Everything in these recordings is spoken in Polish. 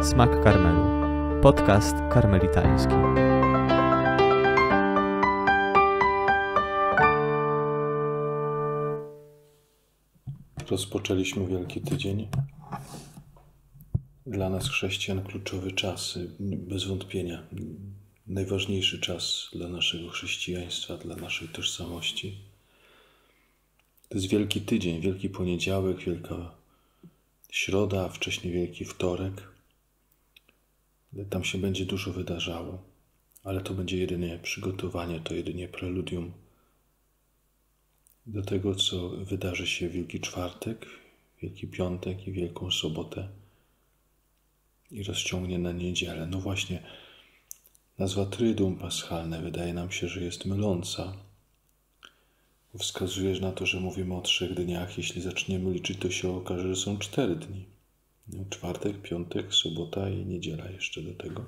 Smak Karmelu. Podcast karmelitański. Rozpoczęliśmy Wielki Tydzień. Dla nas chrześcijan kluczowy czas, bez wątpienia. Najważniejszy czas dla naszego chrześcijaństwa, dla naszej tożsamości. To jest Wielki Tydzień, Wielki Poniedziałek, Wielka Środa, a wcześniej Wielki Wtorek. Tam się będzie dużo wydarzało, ale to będzie jedynie przygotowanie, to jedynie preludium do tego, co wydarzy się w Wielki Czwartek, Wielki Piątek i Wielką Sobotę i rozciągnie na niedzielę. No właśnie, nazwa Tryduum Paschalne wydaje nam się, że jest myląca. Wskazuje na to, że mówimy o 3 dniach. Jeśli zaczniemy liczyć, to się okaże, że są 4 dni. Czwartek, piątek, sobota i niedziela jeszcze do tego.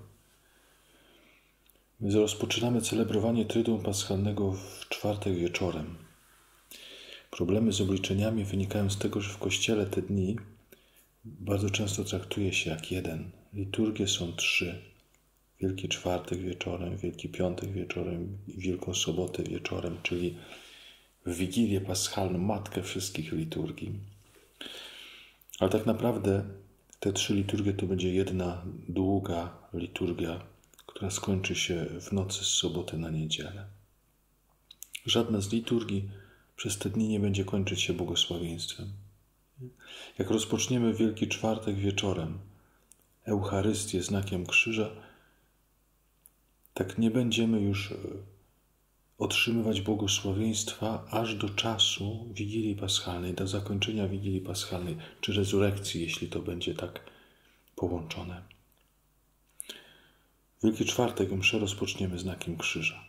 Więc rozpoczynamy celebrowanie Tryduum Paschalnego w czwartek wieczorem. Problemy z obliczeniami wynikają z tego, że w Kościele te dni bardzo często traktuje się jak jeden. Liturgie są 3. Wielki Czwartek wieczorem, Wielki Piątek wieczorem i Wielką Sobotę wieczorem, czyli w Wigilię Paschalną, matkę wszystkich liturgii. Ale tak naprawdę te 3 liturgie to będzie jedna długa liturgia, która skończy się w nocy z soboty na niedzielę. Żadna z liturgii przez te dni nie będzie kończyć się błogosławieństwem. Jak rozpoczniemy Wielki Czwartek wieczorem Eucharystię znakiem krzyża, tak nie będziemy już otrzymywać błogosławieństwa aż do czasu Wigilii Paschalnej, do zakończenia Wigilii Paschalnej, czy rezurekcji, jeśli to będzie tak połączone. Wielki Czwartek mszę rozpoczniemy znakiem krzyża.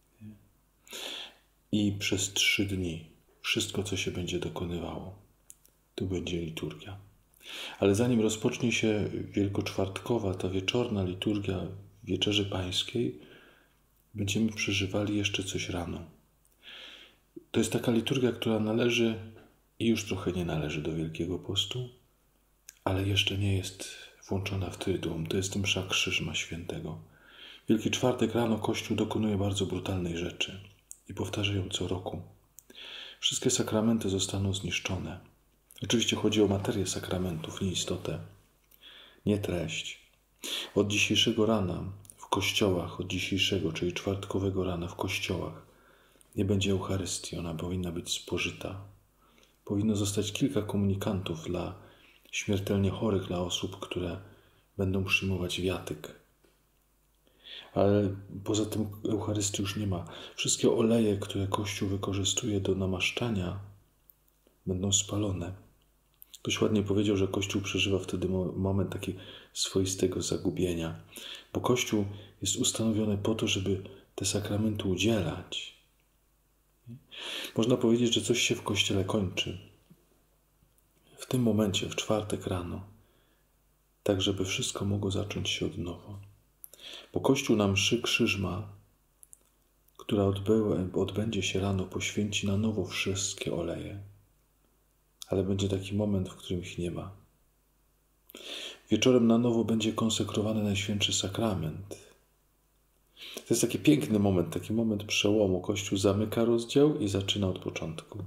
I przez 3 dni wszystko, co się będzie dokonywało, to będzie liturgia. Ale zanim rozpocznie się wielkoczwartkowa, ta wieczorna liturgia Wieczerzy Pańskiej, będziemy przeżywali jeszcze coś rano. To jest taka liturgia, która należy i już trochę nie należy do Wielkiego Postu, ale jeszcze nie jest włączona w Tryduum. To jest msza Krzyżma Świętego. Wielki Czwartek rano Kościół dokonuje bardzo brutalnej rzeczy i powtarza ją co roku. Wszystkie sakramenty zostaną zniszczone. Oczywiście chodzi o materię sakramentów, nie istotę, nie treść. Od dzisiejszego rana w kościołach, od dzisiejszego, czyli czwartkowego rana w kościołach nie będzie Eucharystii, ona powinna być spożyta. Powinno zostać kilka komunikantów dla śmiertelnie chorych, dla osób, które będą przyjmować wiatyk. Ale poza tym Eucharystii już nie ma. Wszystkie oleje, które Kościół wykorzystuje do namaszczania, będą spalone. Ktoś ładnie powiedział, że Kościół przeżywa wtedy moment taki swoistego zagubienia, bo Kościół jest ustanowiony po to, żeby te sakramenty udzielać. Można powiedzieć, że coś się w Kościele kończy. W tym momencie, w czwartek rano, tak żeby wszystko mogło zacząć się od nowa. Bo Kościół na mszy Krzyżma, która odbędzie się rano, poświęci na nowo wszystkie oleje. Ale będzie taki moment, w którym ich nie ma. Wieczorem na nowo będzie konsekrowany Najświętszy Sakrament. To jest taki piękny moment, taki moment przełomu. Kościół zamyka rozdział i zaczyna od początku.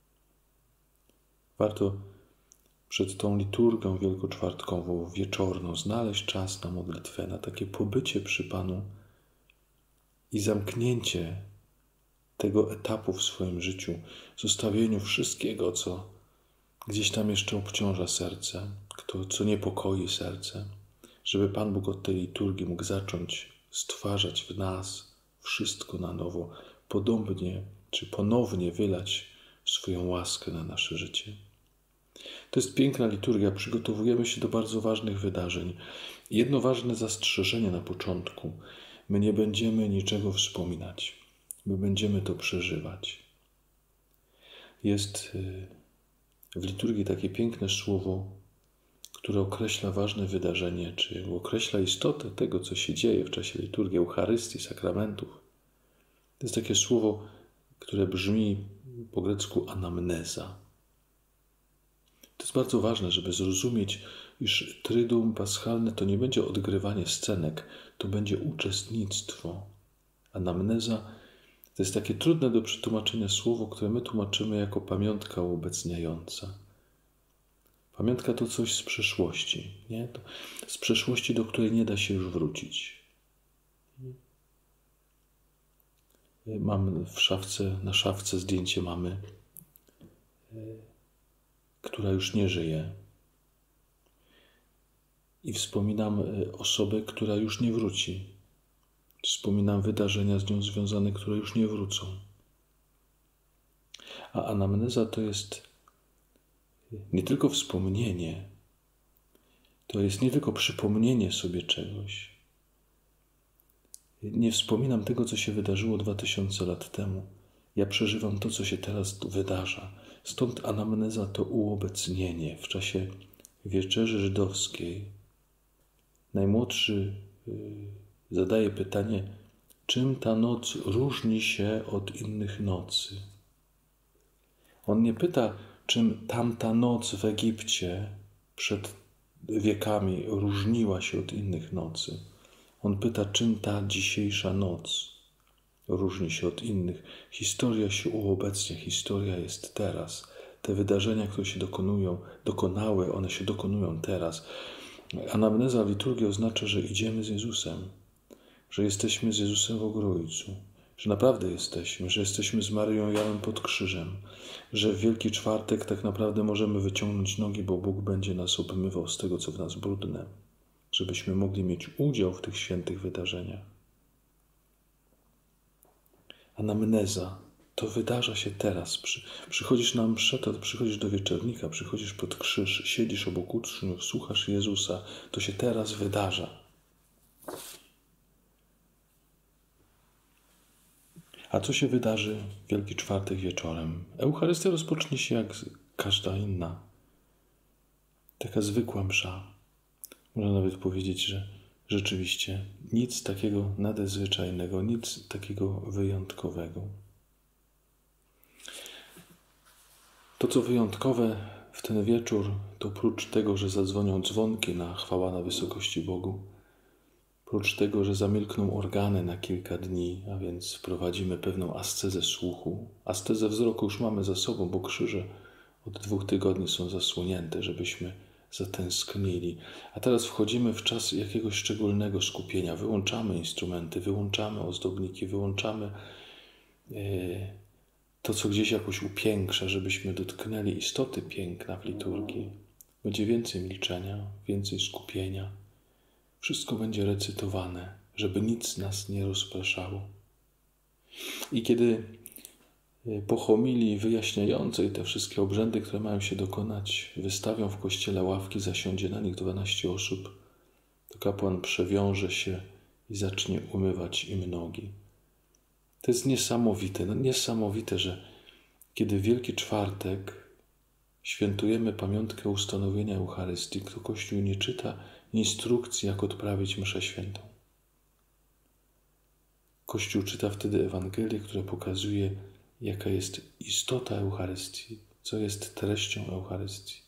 Warto przed tą liturgią wielkoczwartkową, wieczorną, znaleźć czas na modlitwę, na takie pobycie przy Panu i zamknięcie tego etapu w swoim życiu, zostawieniu wszystkiego, co gdzieś tam jeszcze obciąża serce, co niepokoi serce, żeby Pan Bóg od tej liturgii mógł zacząć stwarzać w nas wszystko na nowo, podobnie czy ponownie wylać swoją łaskę na nasze życie. To jest piękna liturgia, przygotowujemy się do bardzo ważnych wydarzeń. Jedno ważne zastrzeżenie na początku. My nie będziemy niczego wspominać. My będziemy to przeżywać. Jest w liturgii takie piękne słowo, które określa ważne wydarzenie, czy określa istotę tego, co się dzieje w czasie liturgii, Eucharystii, sakramentów. To jest takie słowo, które brzmi po grecku anamneza. To jest bardzo ważne, żeby zrozumieć, iż Tryduum Paschalne to nie będzie odgrywanie scenek, to będzie uczestnictwo. Anamneza to jest takie trudne do przetłumaczenia słowo, które my tłumaczymy jako pamiątka uobecniająca. Pamiątka to coś z przeszłości, nie? To z przeszłości, do której nie da się już wrócić. Mam na szafce zdjęcie mamy, która już nie żyje. I wspominam osobę, która już nie wróci. Wspominam wydarzenia z nią związane, które już nie wrócą. A anamneza to jest nie tylko wspomnienie, to jest nie tylko przypomnienie sobie czegoś. Nie wspominam tego, co się wydarzyło 2000 lat temu. Ja przeżywam to, co się teraz wydarza. Stąd anamneza to uobecnienie w czasie wieczerzy żydowskiej. Najmłodszy zadaje pytanie, czym ta noc różni się od innych nocy. On nie pyta, czym tamta noc w Egipcie przed wiekami różniła się od innych nocy. On pyta, czym ta dzisiejsza noc różni się od innych. Historia się uobecnia, historia jest teraz. Te wydarzenia, które się dokonały, one się dokonują teraz. Anamneza w liturgii oznacza, że idziemy z Jezusem, że jesteśmy z Jezusem w Ogrójcu, że naprawdę jesteśmy, że jesteśmy z Maryją Janem pod krzyżem, że w Wielki Czwartek tak naprawdę możemy wyciągnąć nogi, bo Bóg będzie nas obmywał z tego, co w nas brudne, żebyśmy mogli mieć udział w tych świętych wydarzeniach. Anamneza to wydarza się teraz. Przychodzisz na mszę, to przychodzisz do wieczornika, przychodzisz pod krzyż, siedzisz obok uczniów, słuchasz Jezusa. To się teraz wydarza. A co się wydarzy w Wielki Czwartek wieczorem? Eucharystia rozpocznie się jak każda inna. Taka zwykła msza. Można nawet powiedzieć, że rzeczywiście nic takiego nadzwyczajnego, nic takiego wyjątkowego. To, co wyjątkowe w ten wieczór, to prócz tego, że zadzwonią dzwonki na chwała na wysokości Bogu, prócz tego, że zamilkną organy na kilka dni, a więc wprowadzimy pewną ascezę słuchu. Ascezę wzroku już mamy za sobą, bo krzyże od 2 tygodni są zasłonięte, żebyśmy zatęsknili. A teraz wchodzimy w czas jakiegoś szczególnego skupienia. Wyłączamy instrumenty, wyłączamy ozdobniki, wyłączamy to, co gdzieś jakoś upiększa, żebyśmy dotknęli istoty piękna w liturgii. Będzie więcej milczenia, więcej skupienia. Wszystko będzie recytowane, żeby nic nas nie rozpraszało. I kiedy po homilii wyjaśniającej te wszystkie obrzędy, które mają się dokonać, wystawią w kościele ławki, zasiądzie na nich 12 osób, to kapłan przewiąże się i zacznie umywać im nogi. To jest niesamowite, że kiedy w Wielki Czwartek świętujemy pamiątkę ustanowienia Eucharystii, to Kościół nie czyta instrukcji, jak odprawić mszę świętą. Kościół czyta wtedy Ewangelię, która pokazuje, jaka jest istota Eucharystii, co jest treścią Eucharystii.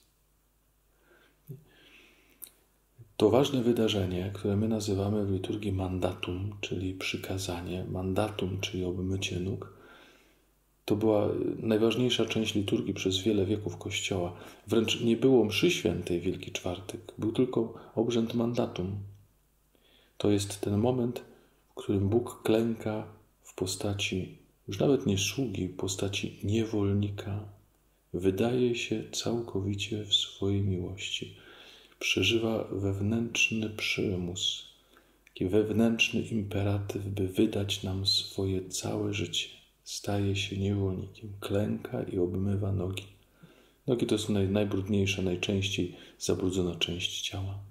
To ważne wydarzenie, które my nazywamy w liturgii mandatum, czyli przykazanie, mandatum, czyli obmycie nóg, to była najważniejsza część liturgii przez wiele wieków Kościoła. Wręcz nie było mszy świętej w Wielki Czwartek, był tylko obrzęd mandatum. To jest ten moment, w którym Bóg klęka w postaci już nawet nie sługi, w postaci niewolnika. Wydaje się całkowicie w swojej miłości. Przeżywa wewnętrzny przymus, taki wewnętrzny imperatyw, by wydać nam swoje całe życie. Staje się niewolnikiem, klęka i obmywa nogi. Nogi to jest najbrudniejsza, najczęściej zabrudzona część ciała.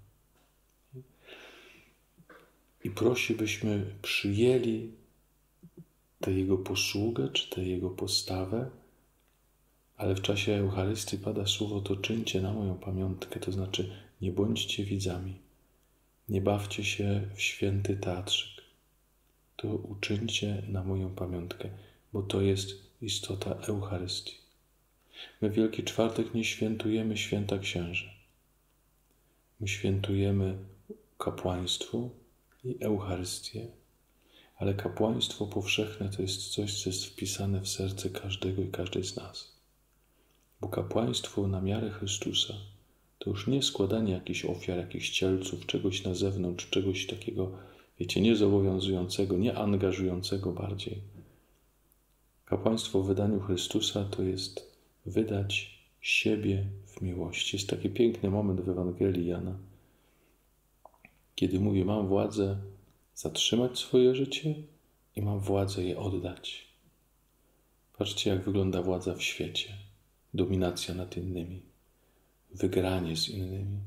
I prosi, byśmy przyjęli tę Jego posługę, czy tę Jego postawę, ale w czasie Eucharystii pada słowo, to czyńcie na moją pamiątkę, to znaczy nie bądźcie widzami, nie bawcie się w święty teatrzyk, to uczyńcie na moją pamiątkę, bo to jest istota Eucharystii. My Wielki Czwartek nie świętujemy święta księży. My świętujemy kapłaństwo i Eucharystię. Ale kapłaństwo powszechne to jest coś, co jest wpisane w serce każdego i każdej z nas. Bo kapłaństwo na miarę Chrystusa to już nie składanie jakichś ofiar, jakichś cielców, czegoś na zewnątrz, czegoś takiego, wiecie, niezobowiązującego, nieangażującego bardziej. Kapłaństwo w wydaniu Chrystusa to jest wydać siebie w miłości. Jest taki piękny moment w Ewangelii Jana, kiedy mówi: mam władzę zatrzymać swoje życie i mam władzę je oddać. Patrzcie, jak wygląda władza w świecie. Dominacja nad innymi. Wygranie z innymi.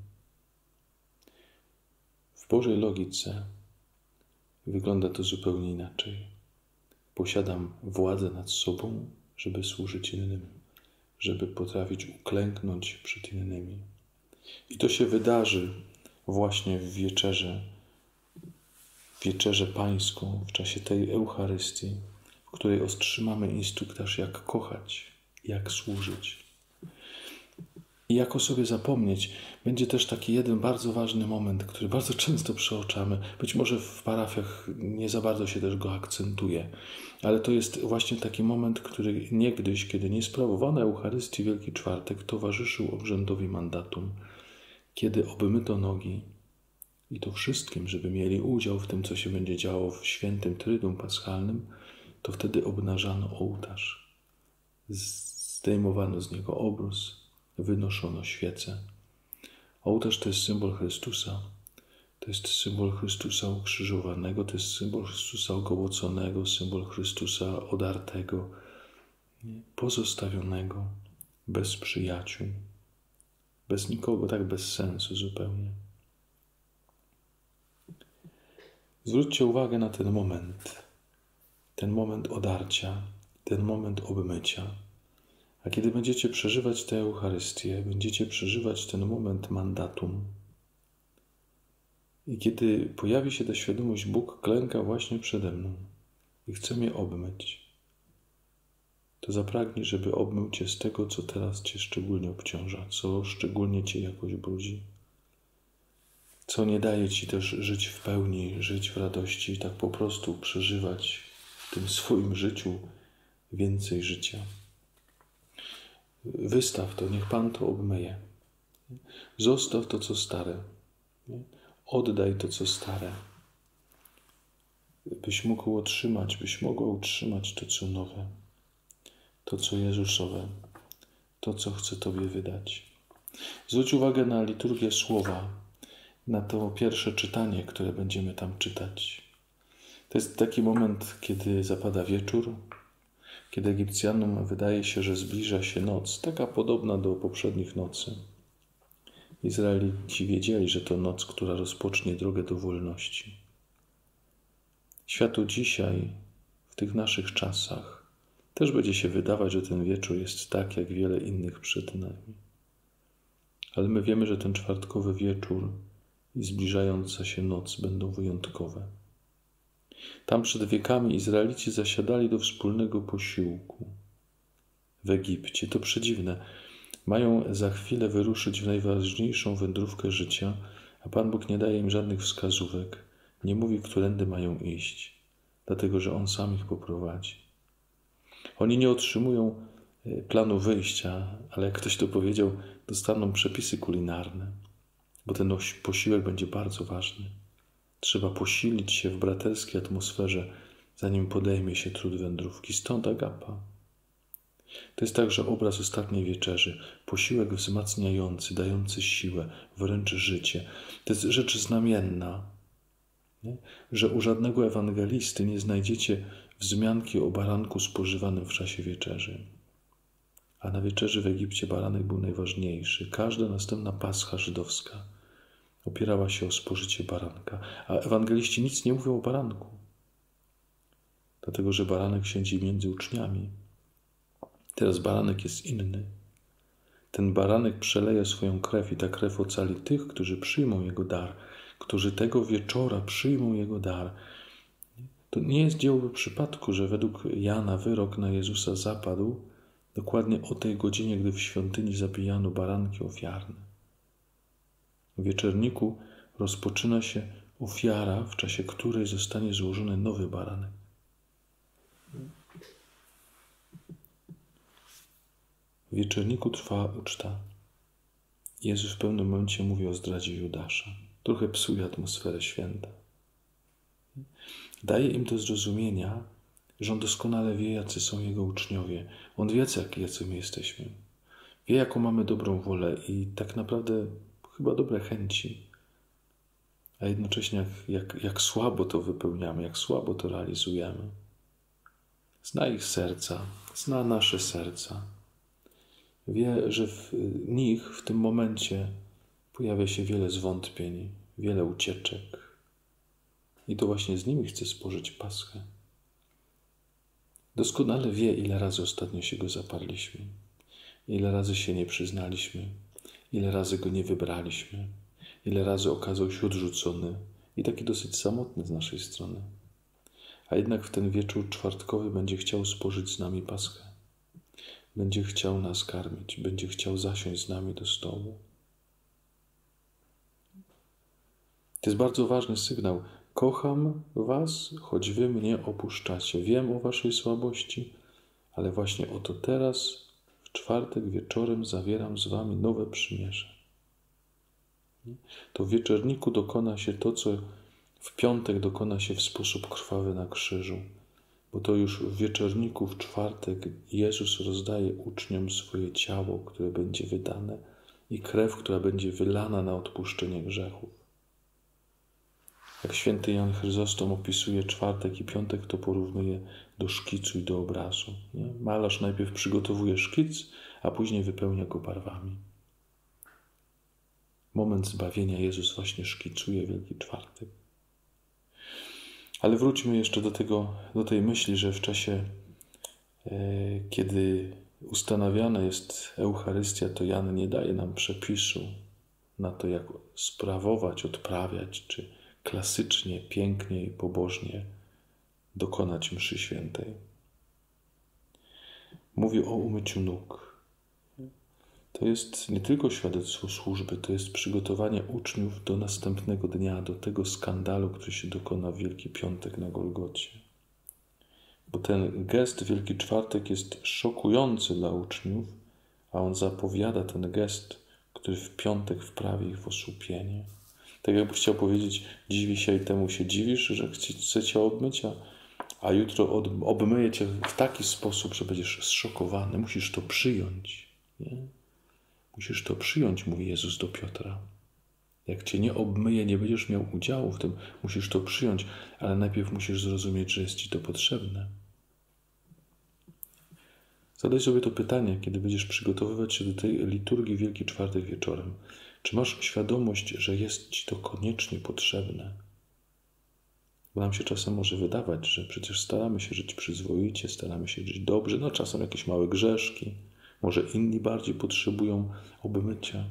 W Bożej logice wygląda to zupełnie inaczej. Posiadam władzę nad sobą, żeby służyć innym, żeby potrafić uklęknąć przed innymi. I to się wydarzy właśnie w wieczerzę pańską, w czasie tej Eucharystii, w której otrzymamy instruktaż, jak kochać, jak służyć. I jak o sobie zapomnieć. Będzie też taki jeden bardzo ważny moment, który bardzo często przeoczamy. Być może w parafiach nie za bardzo się też go akcentuje. Ale to jest właśnie taki moment, który niegdyś, kiedy nie sprawowano Eucharystii Wielki Czwartek, towarzyszył obrzędowi mandatum. Kiedy obmyto nogi, i to wszystkim, żeby mieli udział w tym, co się będzie działo w świętym Tryduum Paschalnym, to wtedy obnażano ołtarz. Zdejmowano z niego obrus, wynoszono świece. Ołtarz to jest symbol Chrystusa. To jest symbol Chrystusa ukrzyżowanego, to jest symbol Chrystusa ogołoconego, symbol Chrystusa odartego, pozostawionego, bez przyjaciół, bez nikogo, tak bez sensu zupełnie. Zwróćcie uwagę na ten moment odarcia, ten moment obmycia. A kiedy będziecie przeżywać tę Eucharystię, będziecie przeżywać ten moment mandatum. I kiedy pojawi się ta świadomość, Bóg klęka właśnie przede mną i chce mnie obmyć, to zapragnij, żeby obmył Cię z tego, co teraz Cię szczególnie obciąża, co szczególnie Cię jakoś brudzi, co nie daje Ci też żyć w pełni, żyć w radości, tak po prostu przeżywać w tym swoim życiu więcej życia. Wystaw to, niech Pan to obmyje. Zostaw to, co stare. Oddaj to, co stare. Byś mogła utrzymać to, co nowe. To, co Jezusowe. To, co chce Tobie wydać. Zwróć uwagę na liturgię słowa, na to pierwsze czytanie, które będziemy tam czytać. To jest taki moment, kiedy zapada wieczór, kiedy Egipcjanom wydaje się, że zbliża się noc, taka podobna do poprzednich nocy. Izraelici wiedzieli, że to noc, która rozpocznie drogę do wolności. Światu dzisiaj, w tych naszych czasach, też będzie się wydawać, że ten wieczór jest tak, jak wiele innych przed nami. Ale my wiemy, że ten czwartkowy wieczór i zbliżająca się noc będą wyjątkowe. Tam przed wiekami Izraelici zasiadali do wspólnego posiłku w Egipcie. To przedziwne. Mają za chwilę wyruszyć w najważniejszą wędrówkę życia, a Pan Bóg nie daje im żadnych wskazówek. Nie mówi, którędy mają iść, dlatego że On sam ich poprowadzi. Oni nie otrzymują planu wyjścia, ale jak ktoś to powiedział, dostaną przepisy kulinarne, bo ten posiłek będzie bardzo ważny. Trzeba posilić się w braterskiej atmosferze, zanim podejmie się trud wędrówki. Stąd agapa. To jest także obraz ostatniej wieczerzy. Posiłek wzmacniający, dający siłę, wręcz życie. To jest rzecz znamienna, nie? Że u żadnego ewangelisty nie znajdziecie wzmianki o baranku spożywanym w czasie wieczerzy. A na wieczerzy w Egipcie baranek był najważniejszy. Każda następna pascha żydowska opierała się o spożycie baranka. A ewangeliści nic nie mówią o baranku. Dlatego, że baranek siedzi między uczniami. Teraz baranek jest inny. Ten baranek przeleje swoją krew i ta krew ocali tych, którzy przyjmą Jego dar, którzy tego wieczora przyjmą Jego dar. To nie jest dzieło przypadku, że według Jana wyrok na Jezusa zapadł Dokładnie o tej godzinie, gdy w świątyni zabijano baranki ofiarne. W wieczorniku rozpoczyna się ofiara, w czasie której zostanie złożony nowy baranek. W wieczorniku trwa uczta. Jezus w pewnym momencie mówi o zdradzie Judasza. Trochę psuje atmosferę święta. Daje im do zrozumienia, że On doskonale wie, jacy są Jego uczniowie. On wie, jacy my jesteśmy. Wie, jaką mamy dobrą wolę i tak naprawdę chyba dobre chęci. A jednocześnie jak słabo to wypełniamy, jak słabo to realizujemy. Zna ich serca, zna nasze serca. Wie, że w nich w tym momencie pojawia się wiele zwątpień, wiele ucieczek. I to właśnie z nimi chce spożyć Paschę. Doskonale wie, ile razy ostatnio się Go zaparliśmy, ile razy się nie przyznaliśmy, ile razy Go nie wybraliśmy, ile razy okazał się odrzucony i taki dosyć samotny z naszej strony. A jednak w ten wieczór czwartkowy będzie chciał spożyć z nami Paschę. Będzie chciał nas karmić, będzie chciał zasiąść z nami do stołu. To jest bardzo ważny sygnał. Kocham was, choć wy mnie opuszczacie. Wiem o waszej słabości, ale właśnie oto teraz, w czwartek wieczorem zawieram z wami nowe przymierze. To w wieczorniku dokona się to, co w piątek dokona się w sposób krwawy na krzyżu. Bo to już w wieczorniku, w czwartek Jezus rozdaje uczniom swoje ciało, które będzie wydane i krew, która będzie wylana na odpuszczenie grzechów. Jak święty Jan Chryzostom opisuje czwartek i piątek, to porównuje do szkicu i do obrazu. Nie? Malarz najpierw przygotowuje szkic, a później wypełnia go barwami. Moment zbawienia Jezus właśnie szkicuje Wielki Czwartek. Ale wróćmy jeszcze do tej myśli, że w czasie, kiedy ustanawiana jest Eucharystia, to Jan nie daje nam przepisu na to, jak sprawować, odprawiać, czy klasycznie, pięknie i pobożnie dokonać mszy świętej. Mówi o umyciu nóg. To jest nie tylko świadectwo służby, to jest przygotowanie uczniów do następnego dnia, do tego skandalu, który się dokona w Wielki Piątek na Golgocie. Bo ten gest Wielki Czwartek jest szokujący dla uczniów, a on zapowiada ten gest, który w piątek wprawi ich w osłupienie. Tak jakby chciał powiedzieć, dziwi się i temu się dziwisz, że chcecie obmyć, a jutro obmyję cię w taki sposób, że będziesz zszokowany. Musisz to przyjąć. Nie? Musisz to przyjąć, mówi Jezus do Piotra. Jak cię nie obmyję, nie będziesz miał udziału w tym. Musisz to przyjąć, ale najpierw musisz zrozumieć, że jest ci to potrzebne. Zadaj sobie to pytanie, kiedy będziesz przygotowywać się do tej liturgii Wielki Czwartek wieczorem. Czy masz świadomość, że jest ci to koniecznie potrzebne? Bo nam się czasem może wydawać, że przecież staramy się żyć przyzwoicie, staramy się żyć dobrze, no czasem jakieś małe grzeszki. Może inni bardziej potrzebują obmycia.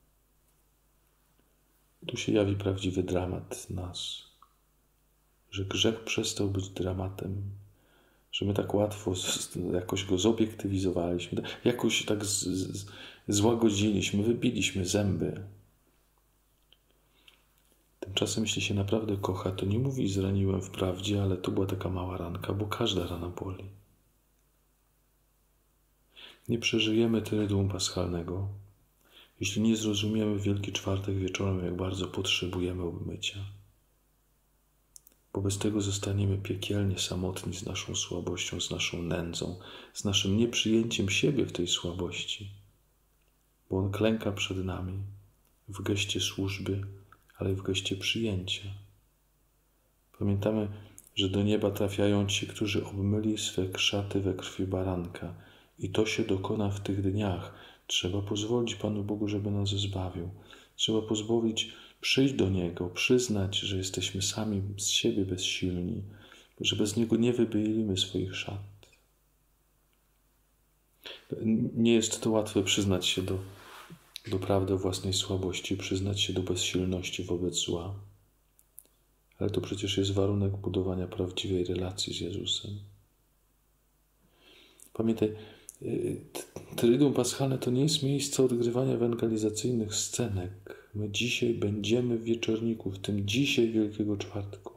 Tu się jawi prawdziwy dramat nas. Że grzech przestał być dramatem. Że my tak łatwo jakoś go zobiektywizowaliśmy. Jakoś tak złagodziliśmy, wybiliśmy zęby. Tymczasem jeśli się naprawdę kocha, to nie mówi zraniłem wprawdzie, ale to była taka mała ranka, bo każda rana boli. Nie przeżyjemy Tyrydium Paschalnego, jeśli nie zrozumiemy w Wielki Czwartek wieczorem, jak bardzo potrzebujemy obmycia. Bo bez tego zostaniemy piekielnie samotni z naszą słabością, z naszą nędzą, z naszym nieprzyjęciem siebie w tej słabości. Bo On klęka przed nami w geście służby, ale i w geście przyjęcia. Pamiętamy, że do nieba trafiają ci, którzy obmyli swe szaty we krwi baranka. I to się dokona w tych dniach. Trzeba pozwolić Panu Bogu, żeby nas zbawił. Trzeba pozwolić przyjść do Niego, przyznać, że jesteśmy sami z siebie bezsilni, że bez Niego nie wybielimy swoich szat. Nie jest to łatwe przyznać się do prawdy o własnej słabości, przyznać się do bezsilności wobec zła. Ale to przecież jest warunek budowania prawdziwej relacji z Jezusem. Pamiętaj, Triduum Paschalne to nie jest miejsce odgrywania ewangelizacyjnych scenek. My dzisiaj będziemy w wieczorniku, w tym dzisiaj Wielkiego Czwartku.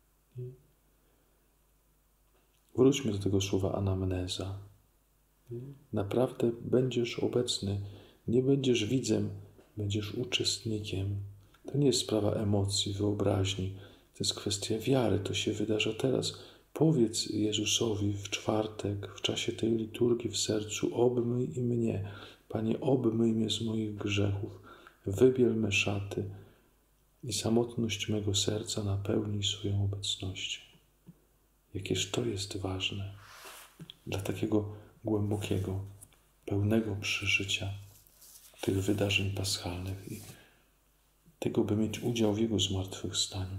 Wróćmy do tego słowa anamneza. Naprawdę będziesz obecny, nie będziesz widzem, będziesz uczestnikiem. To nie jest sprawa emocji, wyobraźni, to jest kwestia wiary, to się wydarza teraz. Powiedz Jezusowi w czwartek, w czasie tej liturgii w sercu: obmyj i mnie, Panie, obmyj mnie z moich grzechów, wybiel me szaty i samotność mego serca napełnij swoją obecnością. Jakież to jest ważne dla takiego głębokiego, pełnego przeżycia tych wydarzeń paschalnych i tego, by mieć udział w Jego zmartwychwstaniu.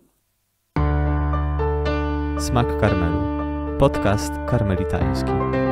Smak Karmelu. Podcast karmelitański.